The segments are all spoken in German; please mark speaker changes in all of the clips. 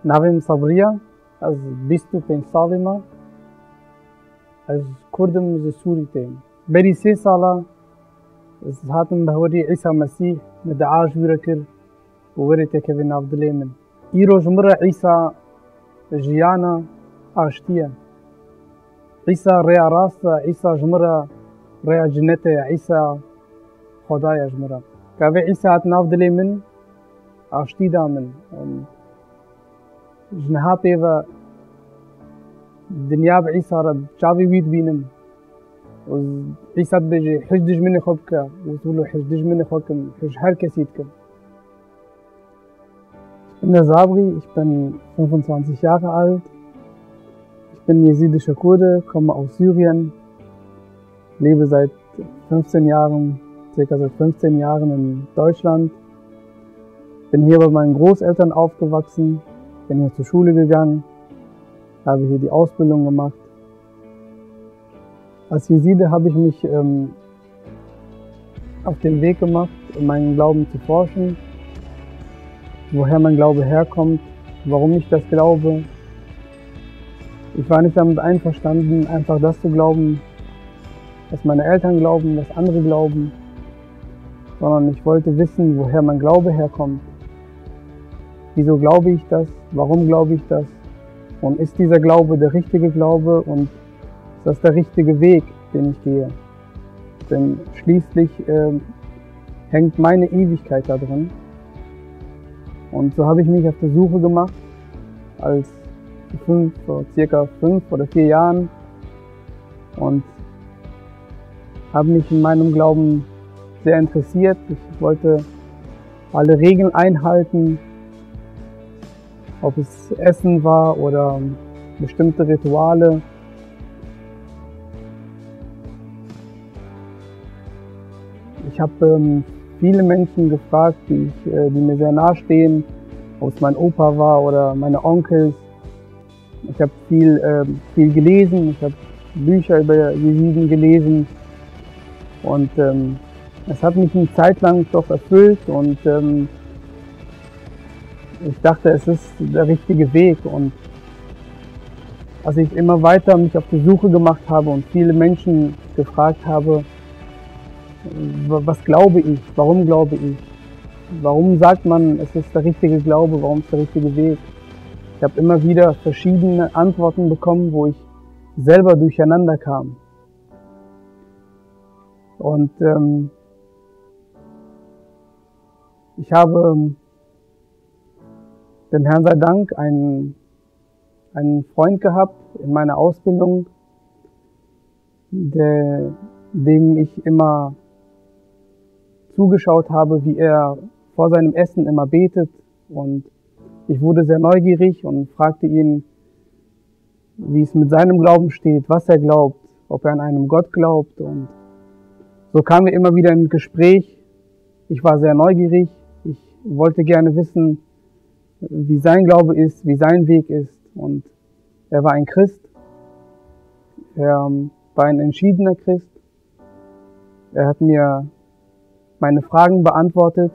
Speaker 1: ناویم صبریه از 25 سالمه از کردم ز سوری تیم بری 3 ساله از هاتم بهوری عیسی مسیح مدعاش ویره کرد و وری تکوی نافدلی من ایرو جمره عیسی جیانا آشتیه عیسی ریا راست عیسی جمره ریا جنت عیسی خدای جمره که عیسی هات نافدلی من آشتی دا من جنها پیوه دنیا به عیسی را چاوی وید بینم و عیسی بجی حج دجمنی خوب که و تقولو حج دجمنی خوب کم حج هر کسید کم. Ich bin der Sabri, ich bin 25 Jahre alt, ich bin jesidischer Kurde, komme aus Syrien, lebe seit 15 Jahren, circa seit 15 Jahren in Deutschland, bin hier bei meinen Großeltern aufgewachsen, bin hier zur Schule gegangen, habe hier die Ausbildung gemacht. Als Jeside habe ich mich auf den Weg gemacht, um meinen Glauben zu forschen, woher mein Glaube herkommt, warum ich das glaube. Ich war nicht damit einverstanden, einfach das zu glauben, was meine Eltern glauben, was andere glauben, sondern ich wollte wissen, woher mein Glaube herkommt. Wieso glaube ich das? Warum glaube ich das? Und ist dieser Glaube der richtige Glaube und ist das der richtige Weg, den ich gehe? Denn schließlich hängt meine Ewigkeit da drin. Und so habe ich mich auf die Suche gemacht, als vor circa 5 oder 4 Jahren und habe mich in meinem Glauben sehr interessiert. Ich wollte alle Regeln einhalten, ob es Essen war oder bestimmte Rituale. Ich habe viele Menschen gefragt, die mir sehr nahe stehen, ob es mein Opa war oder meine Onkels. Ich habe viel gelesen, ich habe Bücher über Jesiden gelesen und es hat mich eine Zeit lang doch erfüllt und ich dachte, es ist der richtige Weg. Und als ich immer weiter mich auf die Suche gemacht habe und viele Menschen gefragt habe, was glaube ich, warum glaube ich, warum sagt man, es ist der richtige Glaube, warum ist der richtige Weg. Ich habe immer wieder verschiedene Antworten bekommen, wo ich selber durcheinander kam. Und ich habe dem Herrn sei Dank einen Freund gehabt in meiner Ausbildung, dem ich immer zugeschaut habe, wie er vor seinem Essen immer betet. Und ich wurde sehr neugierig und fragte ihn, wie es mit seinem Glauben steht, was er glaubt, ob er an einen Gott glaubt. Und so kamen wir immer wieder ins Gespräch. Ich war sehr neugierig. Ich wollte gerne wissen, wie sein Glaube ist, wie sein Weg ist. Und er war ein Christ. Er war ein entschiedener Christ. Er hat mir meine Fragen beantwortet.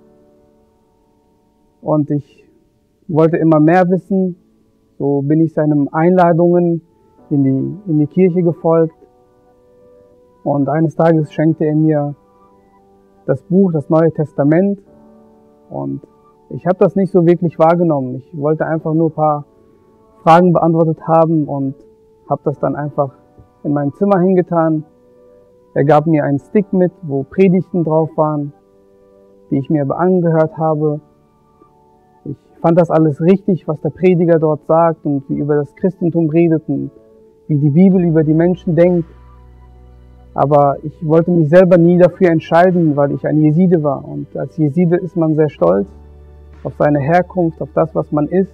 Speaker 1: Und ich wollte immer mehr wissen. So bin ich seinen Einladungen in die Kirche gefolgt. Und eines Tages schenkte er mir das Buch, das Neue Testament. Und ich habe das nicht so wirklich wahrgenommen. Ich wollte einfach nur ein paar Fragen beantwortet haben und habe das dann einfach in mein Zimmer hingetan. Er gab mir einen Stick mit, wo Predigten drauf waren, die ich mir angehört habe. Ich fand das alles richtig, was der Prediger dort sagt und wie über das Christentum redet und wie die Bibel über die Menschen denkt. Aber ich wollte mich selber nie dafür entscheiden, weil ich ein Jeside war. Und als Jeside ist man sehr stolz auf seine Herkunft, auf das, was man ist.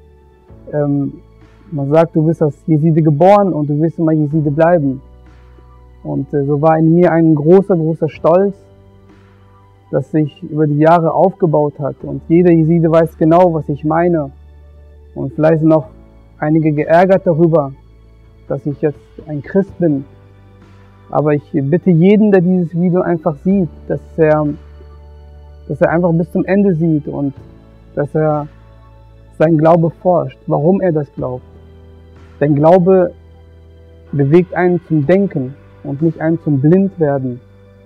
Speaker 1: Man sagt, du bist als Jeside geboren und du wirst immer Jeside bleiben. Und so war in mir ein großer Stolz, das sich über die Jahre aufgebaut hat. Und jeder Jeside weiß genau, was ich meine. Und vielleicht sind auch einige geärgert darüber, dass ich jetzt ein Christ bin. Aber ich bitte jeden, der dieses Video einfach sieht, dass er einfach bis zum Ende sieht und dass er sein Glaube forscht, warum er das glaubt. Denn Glaube bewegt einen zum Denken und nicht einen zum Blindwerden.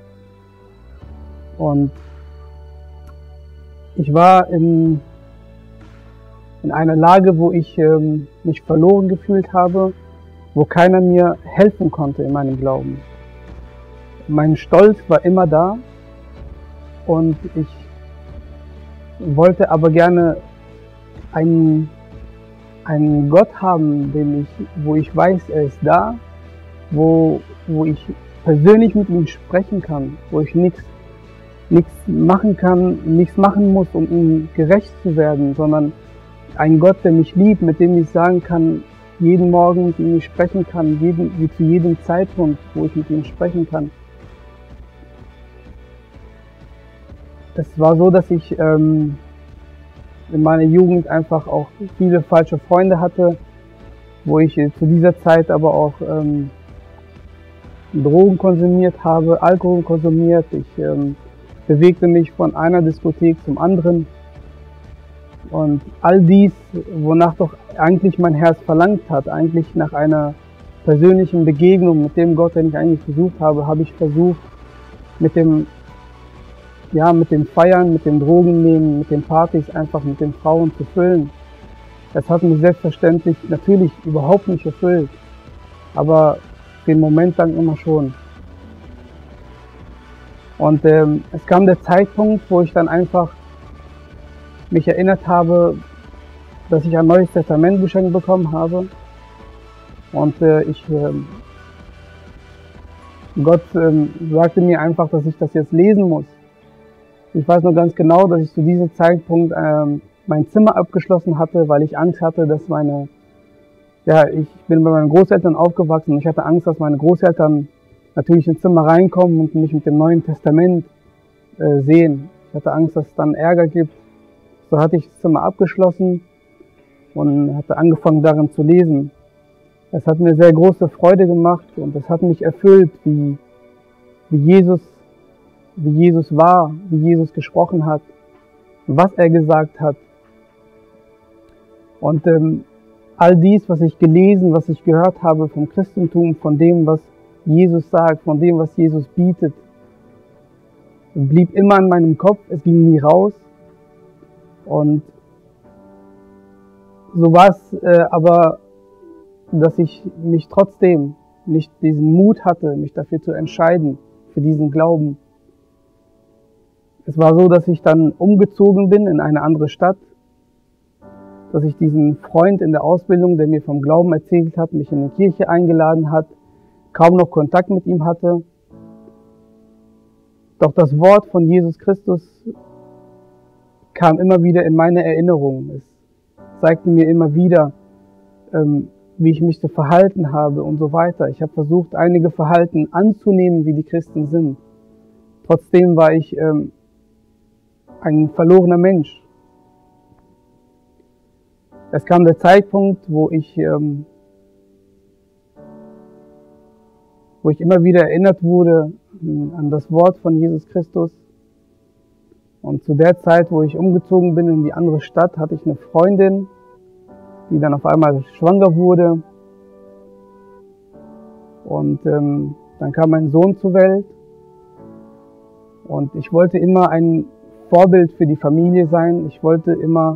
Speaker 1: Und ich war in einer Lage, wo ich mich verloren gefühlt habe, wo keiner mir helfen konnte in meinem Glauben. Mein Stolz war immer da und ich wollte aber gerne einen Gott haben, wo ich weiß, er ist da, wo ich persönlich mit ihm sprechen kann, wo ich nichts machen kann, nichts machen muss, um ihm gerecht zu werden, sondern ein Gott, der mich liebt, mit dem ich sagen kann, jeden Morgen mit ihm sprechen kann, wie zu jedem Zeitpunkt, wo ich mit ihm sprechen kann. Es war so, dass ich in meiner Jugend einfach auch viele falsche Freunde hatte, wo ich zu dieser Zeit aber auch Drogen konsumiert habe, Alkohol konsumiert. Ich bewegte mich von einer Diskothek zum anderen. Und all dies, wonach doch eigentlich mein Herz verlangt hat, eigentlich nach einer persönlichen Begegnung mit dem Gott, den ich eigentlich gesucht habe, habe ich versucht, mit dem Feiern, mit dem Drogennehmen, mit den Partys, einfach mit den Frauen zu füllen. Das hat mich selbstverständlich natürlich überhaupt nicht erfüllt, aber den Moment lang immer schon. Und es kam der Zeitpunkt, wo ich dann einfach mich erinnert habe, dass ich ein neues Testament geschenkt bekommen habe. Und Gott sagte mir einfach, dass ich das jetzt lesen muss. Ich weiß noch ganz genau, dass ich zu diesem Zeitpunkt mein Zimmer abgeschlossen hatte, weil ich Angst hatte, dass ich bin bei meinen Großeltern aufgewachsen und ich hatte Angst, dass meine Großeltern natürlich ins Zimmer reinkommen und mich mit dem Neuen Testament sehen. Ich hatte Angst, dass es dann Ärger gibt. So hatte ich das Zimmer abgeschlossen und hatte angefangen, darin zu lesen. Es hat mir sehr große Freude gemacht und es hat mich erfüllt, wie Jesus war, wie Jesus gesprochen hat, was er gesagt hat. Und all dies, was ich gelesen, was ich gehört habe vom Christentum, von dem, was Jesus sagt, von dem, was Jesus bietet, blieb immer in meinem Kopf, es ging nie raus. Und so war es aber, dass ich mich trotzdem nicht diesen Mut hatte, mich dafür zu entscheiden, für diesen Glauben. Es war so, dass ich dann umgezogen bin in eine andere Stadt, dass ich diesen Freund in der Ausbildung, der mir vom Glauben erzählt hat, mich in die Kirche eingeladen hat, kaum noch Kontakt mit ihm hatte. Doch das Wort von Jesus Christus kam immer wieder in meine Erinnerung. Es zeigte mir immer wieder, wie ich mich zu verhalten habe und so weiter. Ich habe versucht, einige Verhalten anzunehmen, wie die Christen sind. Trotzdem war ich ein verlorener Mensch. Es kam der Zeitpunkt, wo ich immer wieder erinnert wurde an das Wort von Jesus Christus. Und zu der Zeit, wo ich umgezogen bin in die andere Stadt, hatte ich eine Freundin, die dann auf einmal schwanger wurde. Und dann kam mein Sohn zur Welt. Und ich wollte immer ein Vorbild für die Familie sein. Ich wollte immer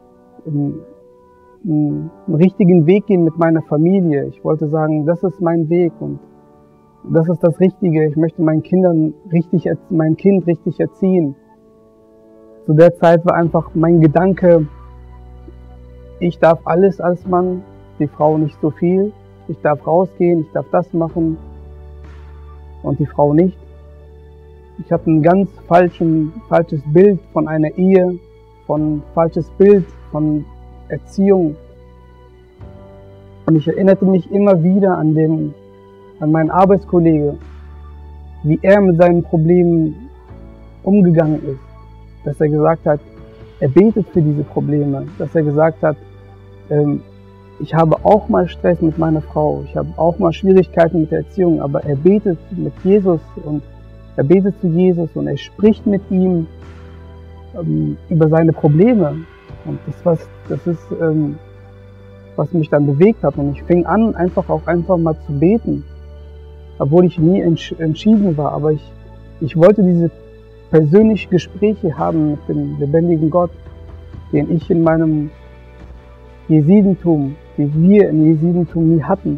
Speaker 1: einen richtigen Weg gehen mit meiner Familie. Ich wollte sagen, das ist mein Weg und das ist das Richtige. Ich möchte mein Kind richtig erziehen. Zu der Zeit war einfach mein Gedanke, ich darf alles als Mann, die Frau nicht so viel. Ich darf rausgehen, ich darf das machen und die Frau nicht. Ich hatte ein ganz falsches Bild von einer Ehe, falsches Bild von Erziehung. Und ich erinnerte mich immer wieder an meinen Arbeitskollege, wie er mit seinen Problemen umgegangen ist. Dass er gesagt hat, er betet für diese Probleme. Dass er gesagt hat, ich habe auch mal Stress mit meiner Frau, ich habe auch mal Schwierigkeiten mit der Erziehung, aber er betet mit Jesus und er betet zu Jesus und er spricht mit ihm über seine Probleme. Und das ist, was mich dann bewegt hat. Und ich fing an, einfach mal zu beten, obwohl ich nie entschieden war. Aber ich wollte diese persönlichen Gespräche haben mit dem lebendigen Gott, den ich in meinem Jesidentum, die wir im Jesidentum nie hatten.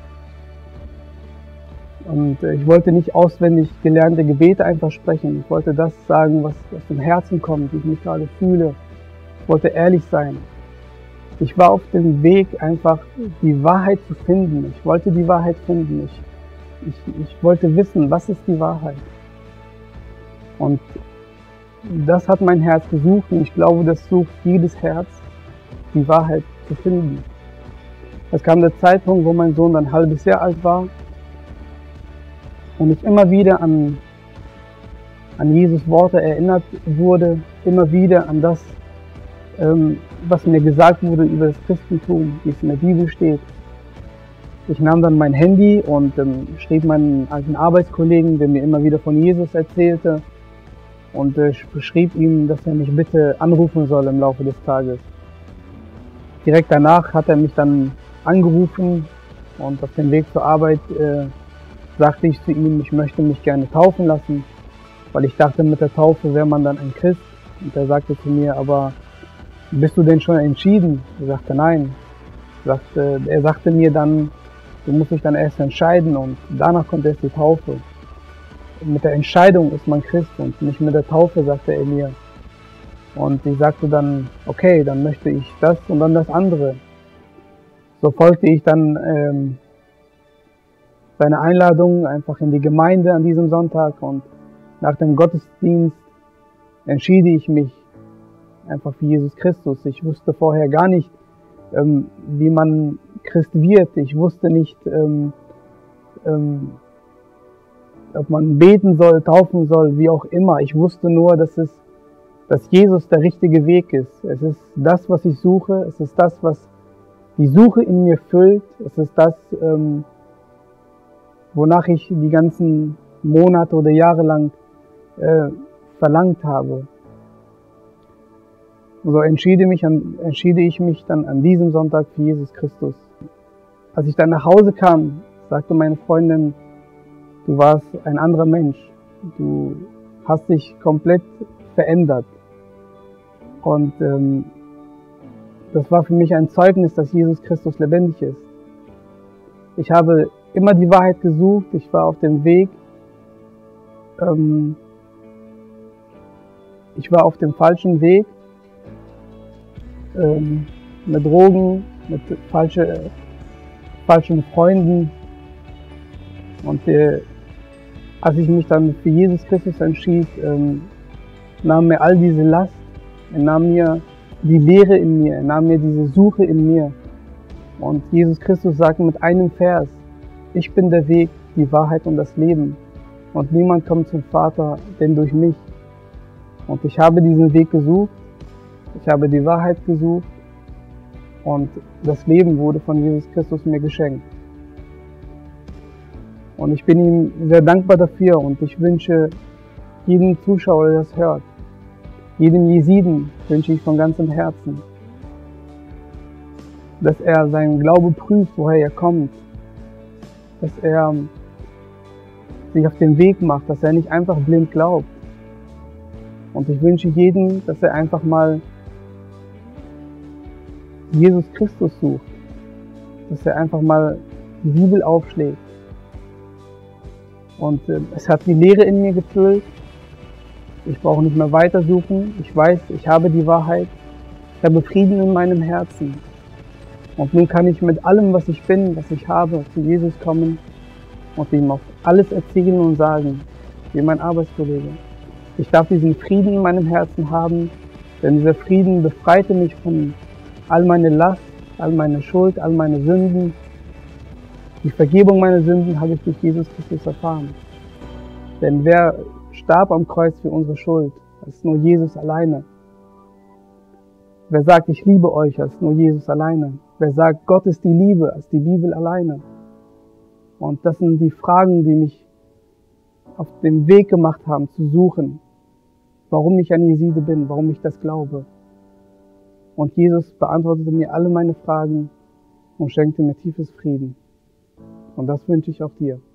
Speaker 1: Und ich wollte nicht auswendig gelernte Gebete einfach sprechen. Ich wollte das sagen, was aus dem Herzen kommt, wie ich mich gerade fühle. Ich wollte ehrlich sein. Ich war auf dem Weg, einfach die Wahrheit zu finden. Ich wollte die Wahrheit finden. Ich wollte wissen, was ist die Wahrheit. Und das hat mein Herz gesucht und ich glaube, das sucht jedes Herz, die Wahrheit zu finden. Es kam der Zeitpunkt, wo mein Sohn dann ein halbes Jahr alt war und ich immer wieder an Jesus Worte erinnert wurde, immer wieder an das, was mir gesagt wurde über das Christentum, wie es in der Bibel steht. Ich nahm dann mein Handy und schrieb meinen alten Arbeitskollegen, der mir immer wieder von Jesus erzählte, und beschrieb ihm, dass er mich bitte anrufen soll im Laufe des Tages. Direkt danach hat er mich dann angerufen und auf dem Weg zur Arbeit sagte ich zu ihm, ich möchte mich gerne taufen lassen, weil ich dachte, mit der Taufe wäre man dann ein Christ. Und er sagte zu mir, aber bist du denn schon entschieden? Ich sagte, nein. Er sagte mir dann, du musst dich dann erst entscheiden und danach kommt erst die Taufe. Mit der Entscheidung ist man Christ und nicht mit der Taufe, sagte er mir. Und ich sagte dann, okay, dann möchte ich das und dann das andere. So folgte ich dann seine Einladung einfach in die Gemeinde an diesem Sonntag und nach dem Gottesdienst entschied ich mich einfach für Jesus Christus. Ich wusste vorher gar nicht, wie man Christ wird. Ich wusste nicht, ob man beten soll, taufen soll, wie auch immer. Ich wusste nur, dass Jesus der richtige Weg ist. Es ist das, was ich suche. Es ist das, was die Suche in mir füllt. Es ist das, wonach ich die ganzen Monate oder Jahre lang verlangt habe. So entschiede ich mich dann an diesem Sonntag für Jesus Christus. Als ich dann nach Hause kam, sagte meine Freundin, du warst ein anderer Mensch. Du hast dich komplett verändert. Und das war für mich ein Zeugnis, dass Jesus Christus lebendig ist. Ich habe immer die Wahrheit gesucht. Ich war auf dem Weg. Ich war auf dem falschen Weg. Mit Drogen, mit falschen Freunden. Und als ich mich dann für Jesus Christus entschied, nahm mir all diese Last, er nahm mir die Leere in mir, er nahm mir diese Suche in mir. Und Jesus Christus sagt mit einem Vers, ich bin der Weg, die Wahrheit und das Leben. Und niemand kommt zum Vater, denn durch mich. Und ich habe diesen Weg gesucht, ich habe die Wahrheit gesucht und das Leben wurde von Jesus Christus mir geschenkt. Und ich bin ihm sehr dankbar dafür und ich wünsche jedem Zuschauer, der das hört, jedem Jesiden wünsche ich von ganzem Herzen, dass er seinen Glaube prüft, woher er kommt, dass er sich auf den Weg macht, dass er nicht einfach blind glaubt. Und ich wünsche jedem, dass er einfach mal Jesus Christus sucht, dass er einfach mal die Bibel aufschlägt. Und es hat die Leere in mir gefüllt. Ich brauche nicht mehr weitersuchen. Ich weiß, ich habe die Wahrheit. Ich habe Frieden in meinem Herzen. Und nun kann ich mit allem, was ich bin, was ich habe, zu Jesus kommen und ihm auf alles erzählen und sagen, wie mein Arbeitskollege. Ich darf diesen Frieden in meinem Herzen haben, denn dieser Frieden befreite mich von all meine Last, all meine Schuld, all meine Sünden. Die Vergebung meiner Sünden habe ich durch Jesus Christus erfahren. Denn wer starb am Kreuz für unsere Schuld? Das ist nur Jesus alleine. Wer sagt, ich liebe euch, das ist nur Jesus alleine. Wer sagt, Gott ist die Liebe, das ist die Bibel alleine. Und das sind die Fragen, die mich auf den Weg gemacht haben, zu suchen, warum ich ein Jeside bin, warum ich das glaube. Und Jesus beantwortete mir alle meine Fragen und schenkte mir tiefes Frieden. Und das wünsche ich auch dir.